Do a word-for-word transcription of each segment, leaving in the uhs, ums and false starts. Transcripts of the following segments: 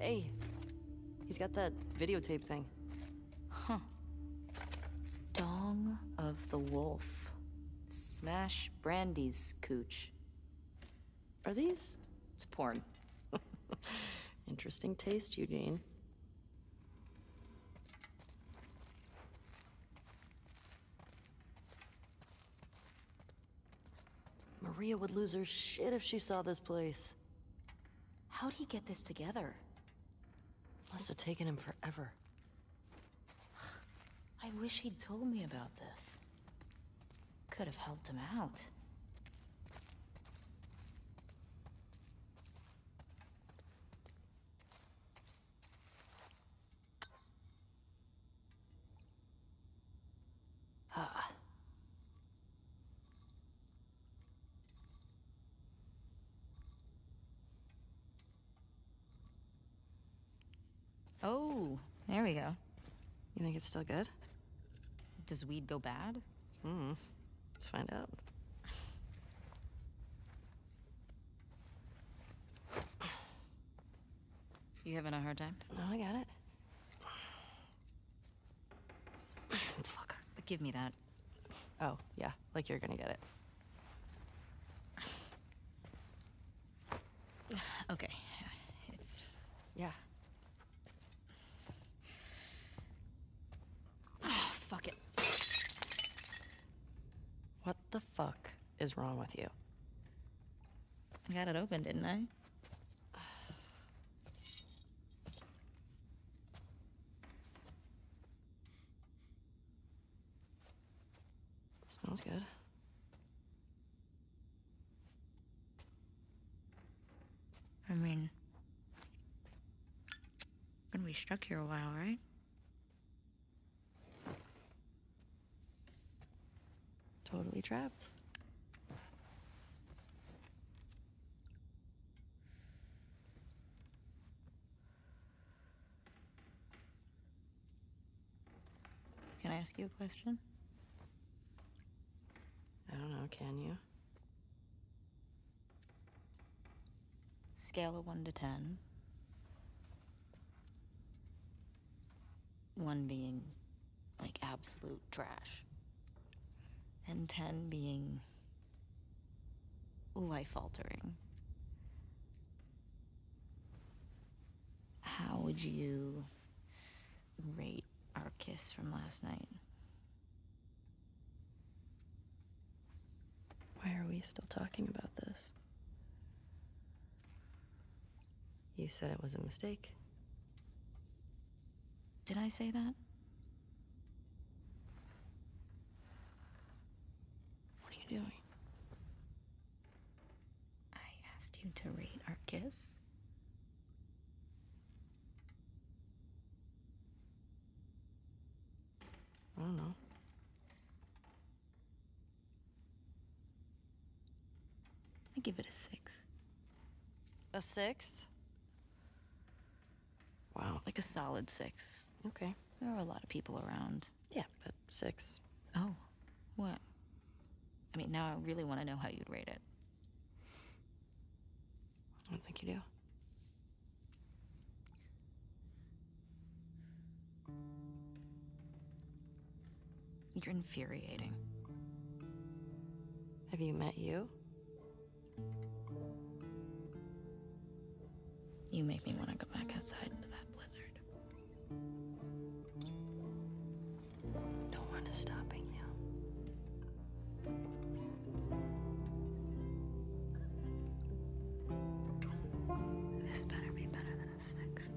Hey, he's got that videotape thing. Huh. Dong of the Wolf. Smash Brandy's cooch. Are these? It's porn. Interesting taste, Eugene. Maria would lose her shit if she saw this place. How'd he get this together? Must have taken him forever. I wish he'd told me about this. Could have helped him out. Ah. Oh, there we go. You think it's still good? Does weed go bad? Hmm. Let's find out. You having a hard time? No, I got it. Fuck. Give me that. Oh, yeah, like you're gonna get it. Okay. It's... Yeah. Oh, fuck it. What the fuck is wrong with you? I got it open, didn't I? Smells good. I mean... Gonna be stuck here a while, right? Totally trapped. Can I ask you a question? I don't know, can you? Scale of one to ten. One being, like, absolute trash. And ten being life-altering. How would you rate our kiss from last night? Why are we still talking about this? You said it was a mistake. Did I say that? What are you doing? I asked you to rate our kiss. I don't know. I give it a six. A six? Wow. Like a solid six. Okay. There are a lot of people around. Yeah, but six. Oh, what? I mean, now I really want to know how you'd rate it. I don't think you do. You're infuriating. Have you met you? You make me want to go back outside into that blizzard. No one is stopping you. This better be better than a six.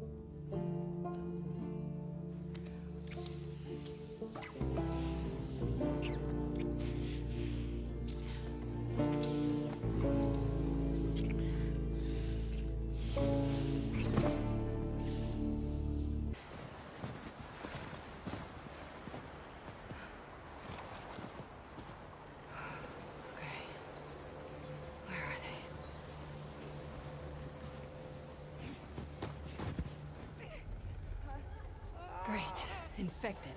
Okay. Where are they? Great. Infected.